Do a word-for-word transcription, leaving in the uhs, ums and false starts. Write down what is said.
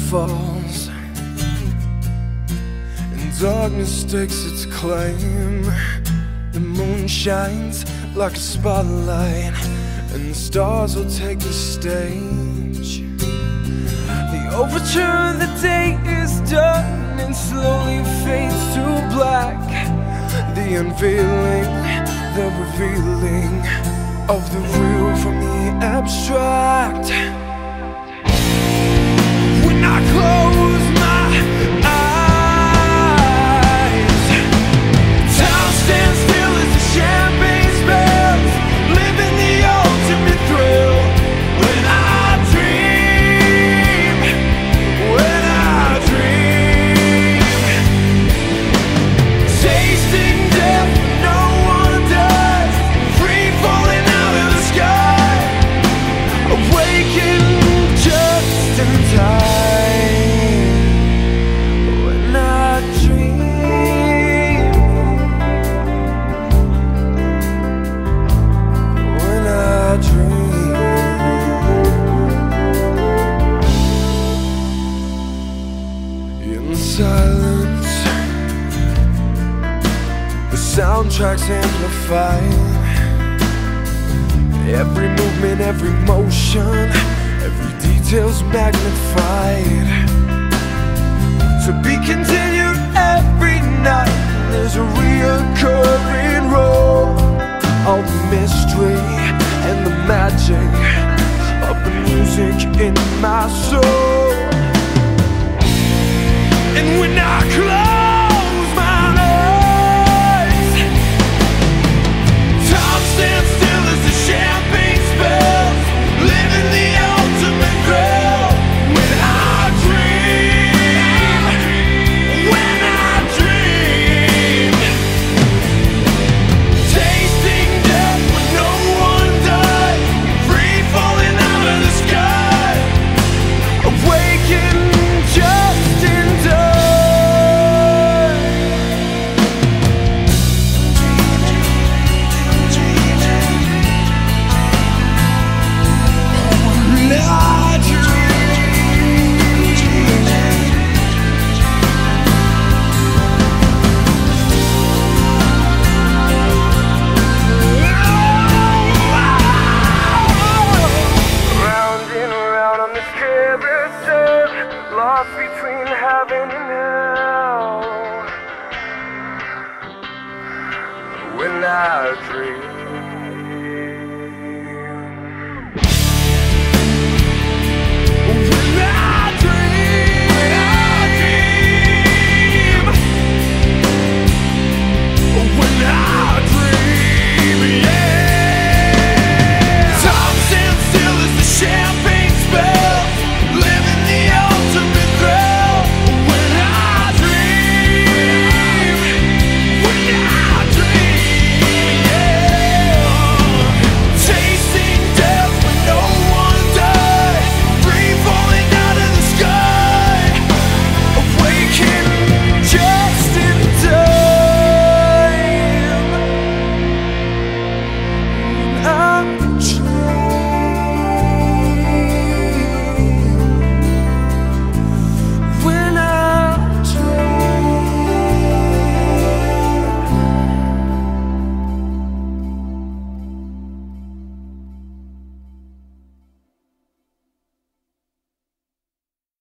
falls and darkness takes its claim. The moon shines like a spotlight and the stars will take the stage. The overture of the day is done and slowly fades to black. The unveiling, the revealing of the real from the abstract. When I close my eyes, time stands still as the champagne spills, living the ultimate thrill. When I dream, when I dream, tasting death when no one does, free falling out of the sky, awaken just in time. When I dream, when I dream, in silence, the soundtrack's amplified. Every movement, every motion, every detail's magnified. To be continued every night. There's a reoccurring role. All the mystery and the magic of the music in my soul. And when I close my eyes, time stands still as the champagne spills, living the ultimate thrill. When I dream, when I dream, tasting death when no one died, free falling out of the sky, awaken just in time. When I round and round on this carousel, lost between heaven and hell.